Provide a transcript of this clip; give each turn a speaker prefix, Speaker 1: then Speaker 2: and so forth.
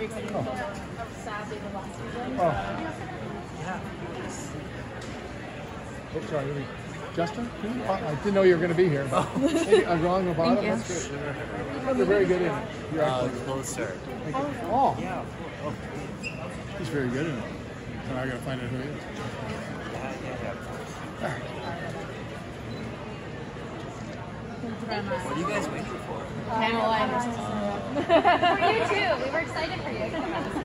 Speaker 1: Are you excited to sadly the last season?
Speaker 2: Oh. Oops, sorry. Justin? Oh, I didn't know you were going to be here. Hey, I'm wrong about it. That's good. You're very good in it. You're actually
Speaker 3: closer.
Speaker 2: Oh. Yeah. Oh. He's very good in it. So I got to find out who he is. All right.
Speaker 3: What are you guys waiting for?
Speaker 1: Pamela and
Speaker 4: For you too. We were excited for you.